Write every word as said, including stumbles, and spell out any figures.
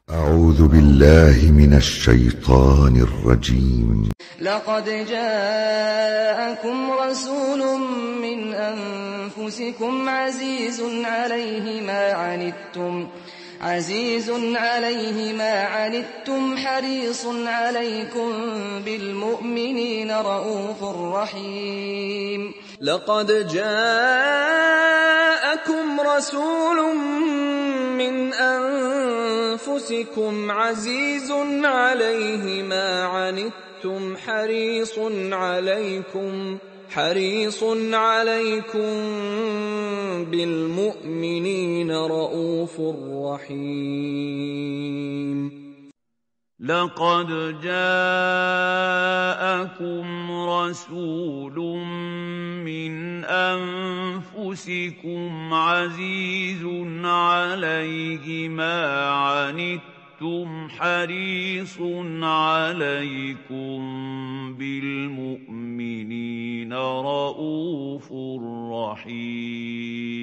أعوذ بالله من الشيطان الرجيم. لقد جاءكم رسول من أنفسكم عزيز عليه ما عنتم عزيز عليه ما عنتم حريص عليكم بالمؤمنين رءوف رحيم. لقد جاءكم رسول من أنفسكم عزيز عليه ما عنتم حريص عليكم حريص عليكم بالمؤمنين رءوف رحيم. لقد جاءكم رسول من أنفسكم عزيز عليه ما عنتم حريص عليكم بالمؤمنين رءوف رحيم.